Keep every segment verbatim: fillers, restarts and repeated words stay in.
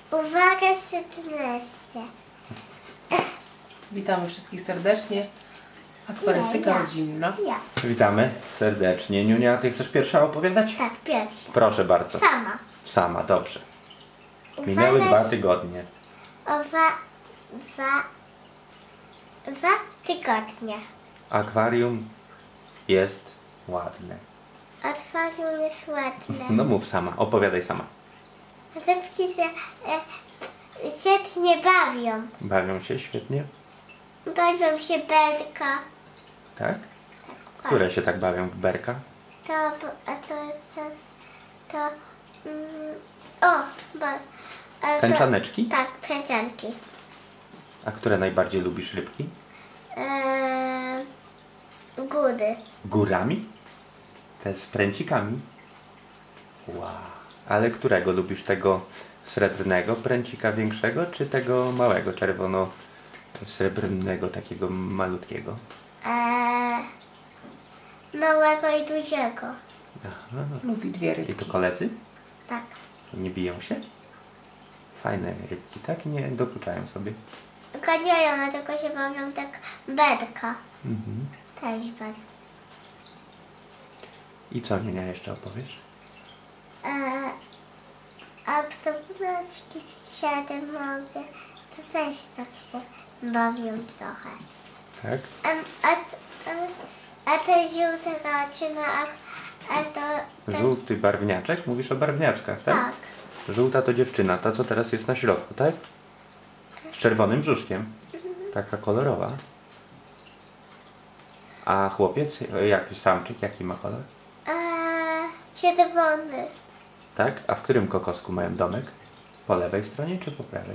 Uwaga, siedemnaście. Witamy wszystkich serdecznie. Akwarystyka Ja, ja. rodzinna. Ja. Witamy serdecznie. Niunia, ty chcesz pierwsza opowiadać? Tak, pierwsza. Proszę bardzo. Sama. Sama, dobrze. Minęły Uwaga, dwa tygodnie. O dwa, dwa, dwa tygodnie. Akwarium jest ładne. Akwarium jest ładne. No mów sama, opowiadaj sama. Rybki się e, świetnie bawią. Bawią się świetnie? Bawią się belka. Tak? Które się tak bawią w berka? To, a to, to, to, mm, o, bo, a to- Tęczaneczki? Tak, tęczanki. A które najbardziej lubisz rybki? Eee, góry. Górami? Te z pręcikami? Wow. Ale którego lubisz? Tego srebrnego pręcika większego, czy tego małego, czerwono-srebrnego, takiego malutkiego? Eee, małego i dużego. Aha. Lubi dwie I rybki. to koledzy? Tak. Nie biją się? Fajne rybki, tak? Nie dokuczają sobie. Ganiają, ale tylko się bawią tak belka. Mhm. Też bardzo. I co, Niunia, jeszcze opowiesz? Eee, a to ptaszki siedem mogę, to też tak się bawią trochę. Tak? A, a, a, a te żółte roczne, a, a to... to Żółty barwniaczek? Mówisz o barwniaczkach, tak? tak. Żółta to dziewczyna, ta co teraz jest na środku, tak? Z czerwonym brzuszkiem. Taka kolorowa. A chłopiec, jakiś samczyk, jaki ma kolor? Eee, czerwony. Tak? A w którym kokosku mają domek? Po lewej stronie czy po prawej?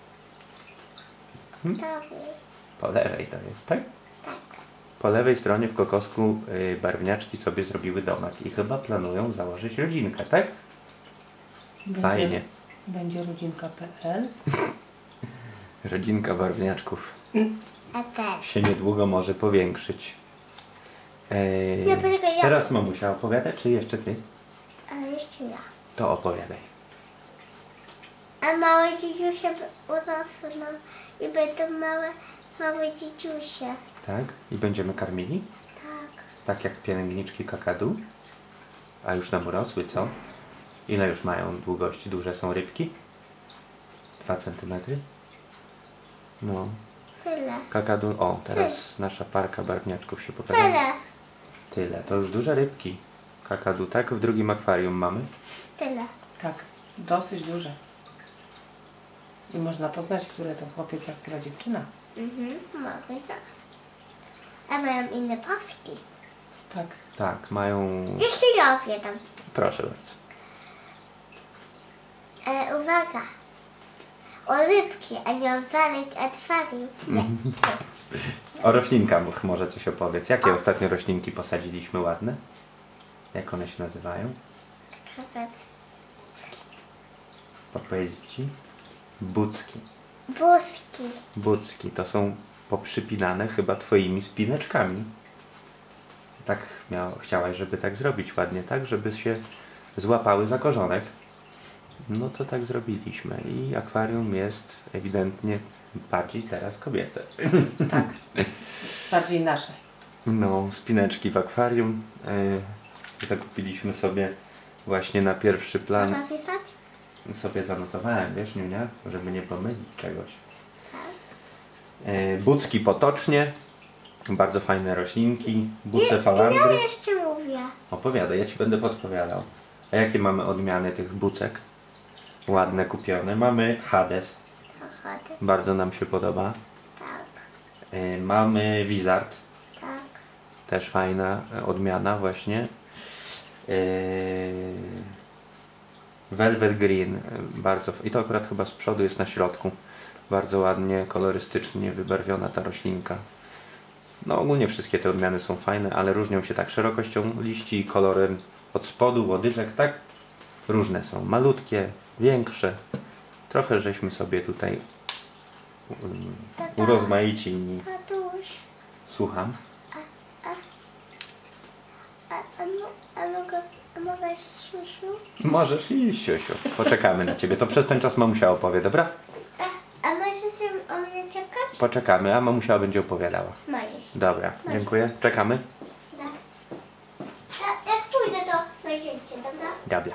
Dobry. Po lewej to jest, tak? Tak. Po lewej stronie w kokosku y, barwniaczki sobie zrobiły domek i chyba planują założyć rodzinkę, tak? Będzie, Fajnie. Będzie rodzinka kropka pe el. Rodzinka barwniaczków A też. się niedługo może powiększyć. Ej, Ja poczekaj, ja- teraz mamusia opowiada, czy jeszcze ty? Ale jeszcze ja. To opowiadaj. A małe dzidziusie urosną i będą małe, małe dzidziusie. Tak? I będziemy karmili? Tak. Tak jak pielęgniczki kakadu? A już nam urosły, co? Ile już mają długości? Duże są rybki? Dwa centymetry? No. Tyle. Kakadu, o, teraz nasza parka barwniaczków się pokazała. Tyle. Tyle, to już duże rybki. Kakadu, tak? W drugim akwarium mamy. Tyle. Tak, dosyć duże. I można poznać, które to chłopiec, a która dziewczyna. Mhm. Mogę tak. A mają inne paski. Tak. Tak, mają... Jeszcze ja opowiadam. Proszę bardzo. E, uwaga. O rybki, a nie o walec akwarium. Nie. O roślinkach może coś opowiedz. Jakie ostatnio roślinki posadziliśmy ładne? Jak one się nazywają? Kawałek. Podpowiedzieć ci? Bucki. Błyski. Bucki to są poprzypinane chyba twoimi spineczkami. Tak miał, chciałaś, żeby tak zrobić ładnie, tak? Żeby się złapały za korzonek. No to tak zrobiliśmy i akwarium jest ewidentnie bardziej teraz kobiece. Tak. Bardziej nasze. No, spineczki w akwarium. Yy, zakupiliśmy sobie właśnie na pierwszy plan. Można pisać? Sobie zanotowałem, wiesz, Niunia, żeby nie pomylić czegoś. Yy, bucki potocznie. Bardzo fajne roślinki. Buce Ja falandry. jeszcze mówię. Opowiadaj, ja ci będę podpowiadał. A jakie mamy odmiany tych bucek? Ładne, kupione. Mamy Hades. Ochotę. Bardzo nam się podoba. Tak. Yy, mamy Wizard. Tak. Też fajna e, odmiana właśnie. Yy, Velvet Green. e, Bardzo, I to akurat chyba z przodu jest na środku. Bardzo ładnie, kolorystycznie wybarwiona ta roślinka. No ogólnie wszystkie te odmiany są fajne, ale różnią się tak szerokością liści i kolorem od spodu, łodyżek, tak? Różne są. Malutkie, większe. Trochę żeśmy sobie tutaj um, urozmaicili. Tatuś. Słucham. A, a, a, mo- a, mogę, a mogę wejść, Misiu? Możesz iść, Siusiu. Poczekamy na ciebie. To przez ten czas mamusia opowie, dobra? A, a możecie o mnie czekać? Poczekamy, a mamusia będzie opowiadała. Możesz. Dobra, dziękuję. Czekamy. Tak. A, jak pójdę, to weźmiecie, dobra? Dobra.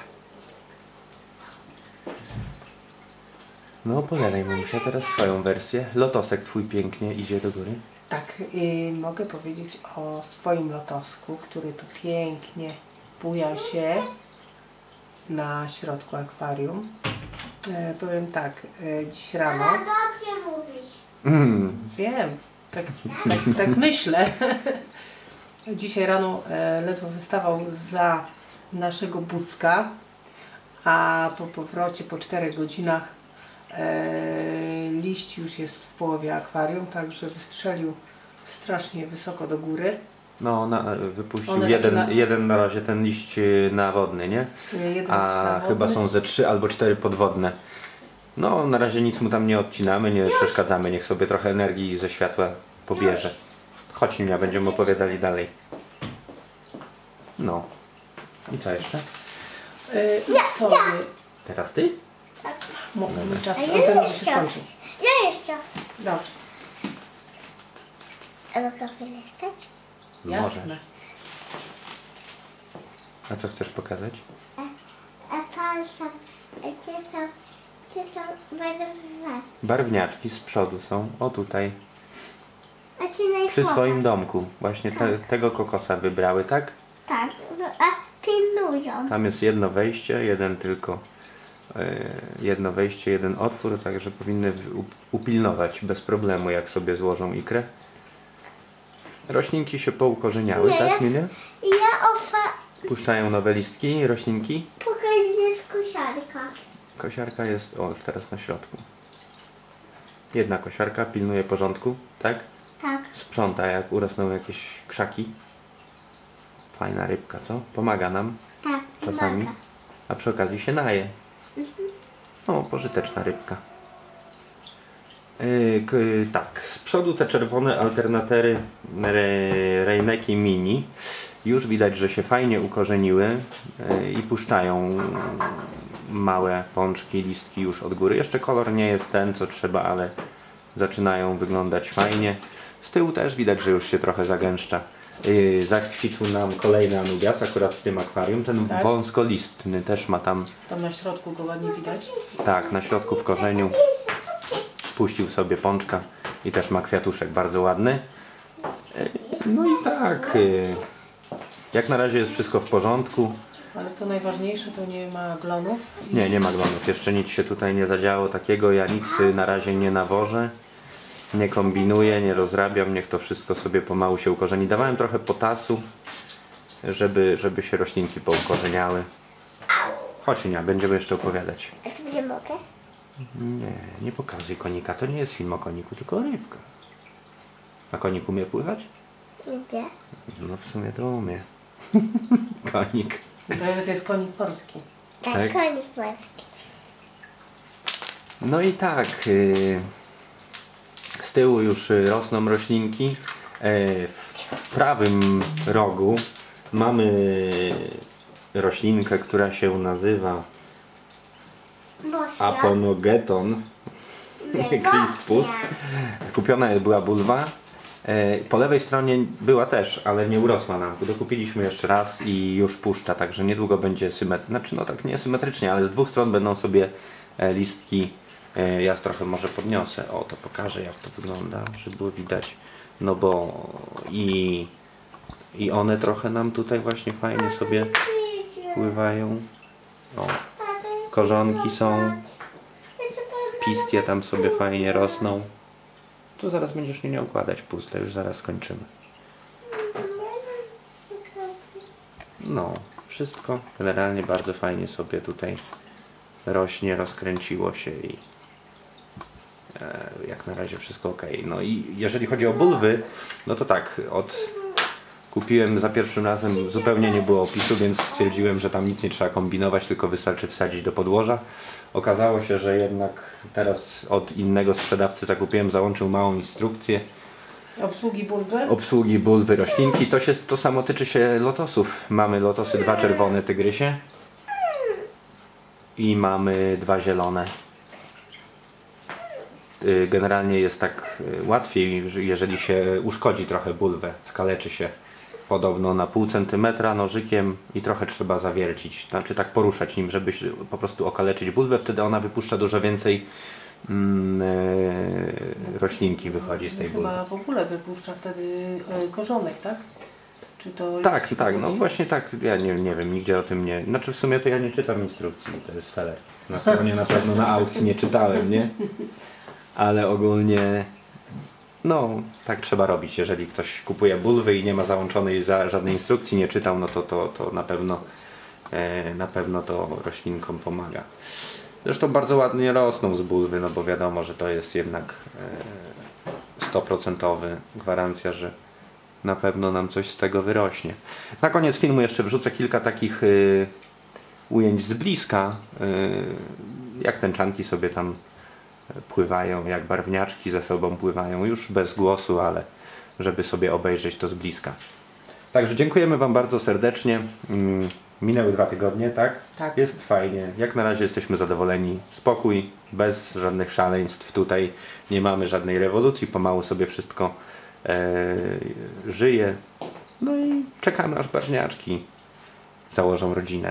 No opowiadaj mamusia teraz swoją wersję. Lotosek twój pięknie idzie do góry. Tak, y, mogę powiedzieć o swoim lotosku, który tu pięknie buja się na środku akwarium. E, powiem tak, e, dziś rano... Ale dobrze mówisz. Mm. Wiem, tak, tak, tak myślę. Dzisiaj rano e, ledwo wystawał za naszego Bucka, a po powrocie po czterech godzinach e, liść już jest w połowie akwarium, także wystrzelił strasznie wysoko do góry. No, na, wypuścił One jeden, takie na- jeden na razie ten liść y, nawodny, nie? Jeden A nawodny. chyba są ze trzy albo cztery podwodne. No, na razie nic mu tam nie odcinamy, nie przeszkadzamy. Niech sobie trochę energii ze światła pobierze. Chodź, Ninia, będziemy opowiadali dalej. No. I co jeszcze? E, I co? Teraz ty? Mo- Czas A ja antenowy się jeszcze. skończy. Ja jeszcze. Dobrze, A mogę chwilę stać? jasne. A co chcesz pokazać? A pan sam, a gdzie tam, gdzie tam będę was? Barwniaczki z przodu są. O tutaj. A ci najchłopak. Przy swoim domku. Właśnie te, tego kokosa wybrały, tak? Tak, no, a pilnują. Tam jest jedno wejście, jeden tylko. e, Jedno wejście, jeden otwór, także powinny u- upilnować bez problemu, jak sobie złożą ikrę. Roślinki się poukorzeniały, Nie, tak? ja- Nie, nie? I ja ofa Puszczają nowe listki, roślinki. pokażę z kosiarka. Kosiarka jest, o, już teraz na środku. Jedna kosiarka pilnuje porządku, tak? Tak, Sprząta, jak urosną jakieś krzaki. Fajna rybka, co? Pomaga nam tak, czasami. pomaga. A przy okazji się naje. No, pożyteczna rybka. Yy, k, tak, z przodu te czerwone alternatery re, Reineki Mini. Już widać, że się fajnie ukorzeniły yy, i puszczają małe pączki, listki już od góry. Jeszcze kolor nie jest ten, co trzeba, ale zaczynają wyglądać fajnie. Z tyłu też widać, że już się trochę zagęszcza. Yy, zakwitł nam kolejny anubias, akurat w tym akwarium. Ten Tak? wąskolistny też ma tam, Tam na środku go ładnie widać. tak, na środku w korzeniu. Puścił sobie pączka i też ma kwiatuszek bardzo ładny. Yy, No i tak, yy, jak na razie jest wszystko w porządku. Ale co najważniejsze, to nie ma glonów. Nie, nie ma glonów. Jeszcze nic się tutaj nie zadziało takiego. Ja nic y, na razie nie nawożę. Nie kombinuję, nie rozrabiam. Niech to wszystko sobie pomału się ukorzeni. Dawałem trochę potasu, żeby, żeby się roślinki poukorzeniały. Chodź, nie, będziemy jeszcze opowiadać. A tu nie mogę? Nie, nie pokazuj konika. To nie jest film o koniku, tylko o rybkach. A konik umie pływać? Lubię. No w sumie to umie. Konik. To jest konik polski. Tak, Tak? konik polski. No i tak, y, z tyłu już y, rosną roślinki. E, W prawym rogu mamy roślinkę, która się nazywa Bosia. Aponogeton Nie, crispus. Bosia. Kupiona była bulwa. E, Po lewej stronie była też, ale nie urosła nam. Dokupiliśmy jeszcze raz i już puszcza, także niedługo będzie symetrycznie, znaczy no tak nie symetrycznie, ale z dwóch stron będą sobie e, listki. E, Ja trochę może podniosę, o to pokażę jak to wygląda, żeby było widać. No bo i, i one trochę nam tutaj właśnie fajnie sobie pływają. O, korzonki są, pistie tam sobie fajnie rosną. Tu zaraz będziesz nie układać puste, już zaraz skończymy. No, wszystko generalnie bardzo fajnie sobie tutaj rośnie, rozkręciło się i e, jak na razie wszystko ok. No i jeżeli chodzi o bulwy, no to tak, od kupiłem za pierwszym razem, zupełnie nie było opisu, więc stwierdziłem, że tam nic nie trzeba kombinować, tylko wystarczy wsadzić do podłoża. Okazało się, że jednak teraz od innego sprzedawcy zakupiłem, załączył małą instrukcję Obsługi bulwy? obsługi bulwy roślinki. To, się, to samo tyczy się lotosów. Mamy lotosy dwa czerwone tygrysie i mamy dwa zielone. Y, Generalnie jest tak y, łatwiej, że jeżeli się uszkodzi trochę bulwę, skaleczy się podobno na pół centymetra nożykiem i trochę trzeba zawiercić, znaczy tak poruszać nim, żeby się po prostu okaleczyć bulwę, wtedy ona wypuszcza dużo więcej mm, y, roślinki wychodzi z tej bulwy. Chyba w ogóle wypuszcza wtedy e, korzonek, tak? Czy to Tak, jeśli tak, no chodzi- właśnie tak, ja nie, nie wiem, nigdzie o tym nie, znaczy w sumie to ja nie czytam instrukcji, to jest feller. Na stronie na pewno na aukcji nie czytałem, nie? Ale ogólnie, no tak trzeba robić, jeżeli ktoś kupuje bulwy i nie ma załączonej za żadnej instrukcji, nie czytał, no to, to, to na pewno, e, na pewno to roślinkom pomaga. Zresztą bardzo ładnie rosną z bulwy, no bo wiadomo, że to jest jednak sto procent gwarancja, że na pewno nam coś z tego wyrośnie. Na koniec filmu jeszcze wrzucę kilka takich y, ujęć z bliska, y, jak tęczanki sobie tam pływają, jak barwniaczki ze sobą pływają, już bez głosu, ale żeby sobie obejrzeć to z bliska. Także dziękujemy Wam bardzo serdecznie. Mm, Minęły dwa tygodnie, tak? Tak. Jest fajnie. Jak na razie jesteśmy zadowoleni. Spokój, bez żadnych szaleństw. Tutaj nie mamy żadnej rewolucji. Pomału sobie wszystko e, żyje. No i czekamy, aż barwniaczki założą rodzinę.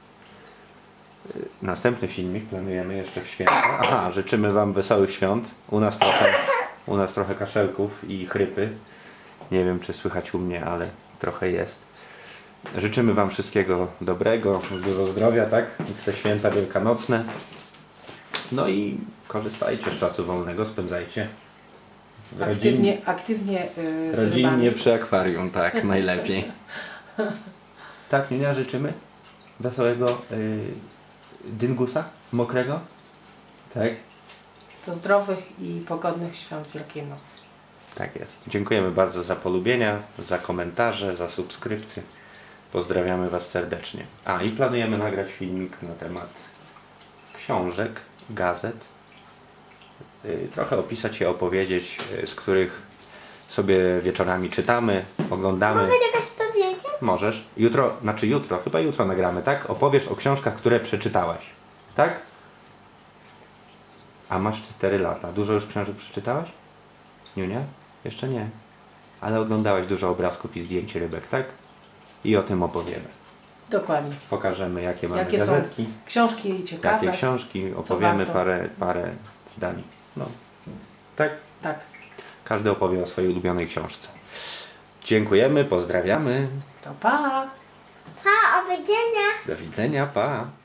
E, Następny filmik planujemy jeszcze w święta. Aha, życzymy Wam wesołych świąt. U nas trochę, u nas trochę kaszelków i chrypy. Nie wiem, czy słychać u mnie, ale trochę jest. Życzymy Wam wszystkiego dobrego, dużo zdrowia, tak? W te święta wielkanocne. No i korzystajcie z czasu wolnego, spędzajcie. w Aktywnie, aktywnie yy, z rodzinnie rybami. przy akwarium, tak, najlepiej. Tak, Niunia, życzymy wesołego yy, dyngusa, mokrego. Tak, Do zdrowych i pogodnych świąt Wielkiej Nocy. tak jest. Dziękujemy bardzo za polubienia, za komentarze, za subskrypcje. Pozdrawiamy Was serdecznie. A i planujemy nagrać filmik na temat książek, gazet. Yy, trochę opisać je, opowiedzieć, yy, z których sobie wieczorami czytamy, oglądamy. Mogę czegoś powiedzieć? Możesz. Jutro, znaczy jutro, chyba jutro nagramy, tak? Opowiesz o książkach, które przeczytałaś. Tak? A masz cztery lata. Dużo już książek przeczytałaś? Niunia? Jeszcze nie. Ale oglądałaś dużo obrazków i zdjęć rybek, tak? I o tym opowiemy. Dokładnie. Pokażemy, jakie mamy Jakie są gazetki, książki ciekawe. jakie książki, opowiemy warto. parę, parę zdań. No. Tak? Tak. Każdy opowie o swojej ulubionej książce. Dziękujemy, pozdrawiamy. To pa! Pa, o widzenia! Do widzenia, pa!